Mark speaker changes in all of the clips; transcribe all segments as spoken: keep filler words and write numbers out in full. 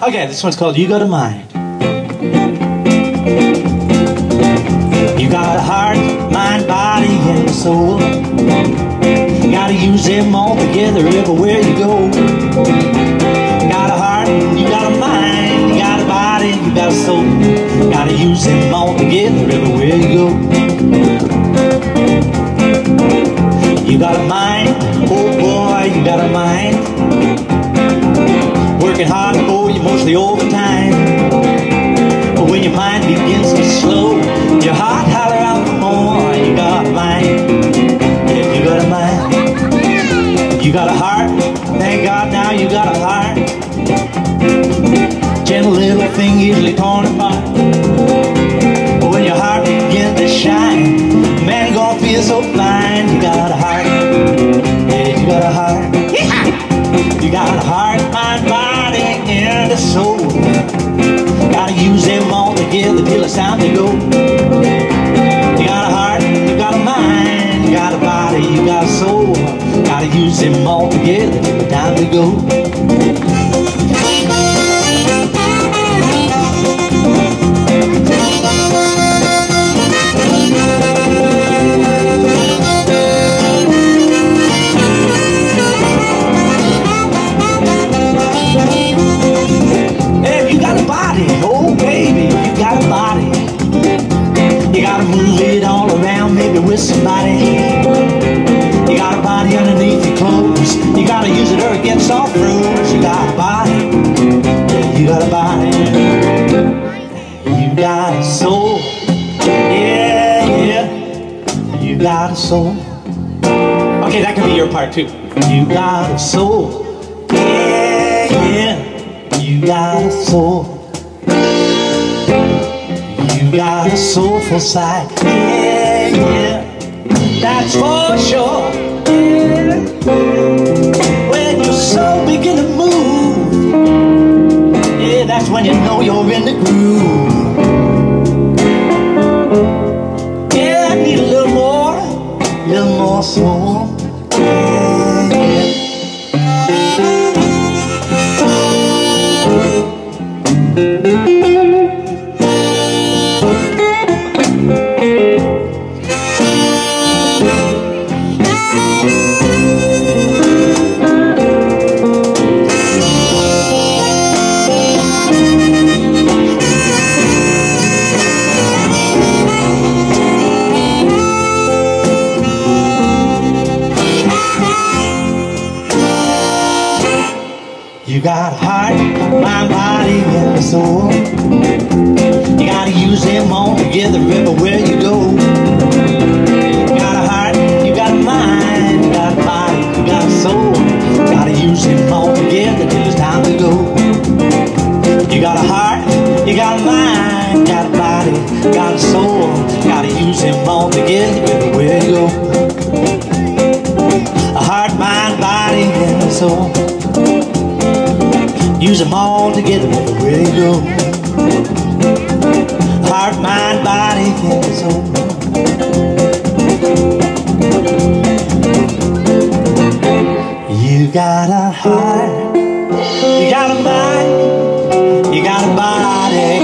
Speaker 1: Okay, this one's called You Got a Mind. You got a heart, mind, body, and soul. You gotta use them all together everywhere you go. You got a heart, you got a mind, you got a body, you got a soul. You gotta use them all together everywhere you go. You got a mind, oh boy, you got a mind. Working hard for you mostly overtime. But when your mind begins to slow, your heart holler out for more. You got a mind, yeah, you got a mind. You got a heart, thank God now you got a heart. Gentle little thing easily torn apart. But when your heart begins to shine, man, you gonna feel so fine. You got a heart, yeah, you got a heart. You got a heart, mind, body, and a soul. Gotta use them all together till it's time to go. You got a heart, you got a mind, you got a body, you got a soul. Gotta use them all together till it's time to go. Move it all around, maybe with somebody. You got a body underneath your clothes. You gotta use it or it gets all froze. You got a body, yeah, you got a body. You got a soul, yeah, yeah. You got a soul. Okay, that can be your part too. You got a soul, yeah, yeah. You got a soul. You got a soulful side, yeah, yeah, that's for sure, yeah. When your soul begin to move, yeah, that's when you know you're in the groove. Yeah, I need a little more, a little more soul, yeah, yeah. You got a heart, mind, body, and a soul. You gotta use them all together everywhere you go. You got a heart, you got a mind, you got a body, you got a soul. You gotta use them all together till it's time to go. You got a heart, you got a mind, you got a body, you got a soul. You gotta use them all together everywhere you go. A heart, mind, body, and a soul. Use them all together everywhere you go. Heart, mind, body, and soul. You got a heart, you got a mind, you got a body.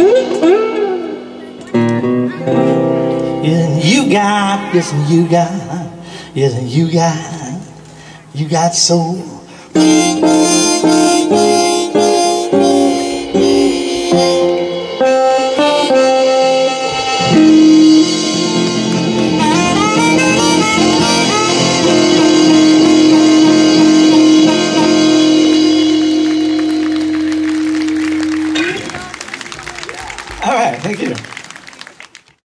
Speaker 1: Yeah, you got, yes, and you got, yes, and you got, you got soul. All right, thank you.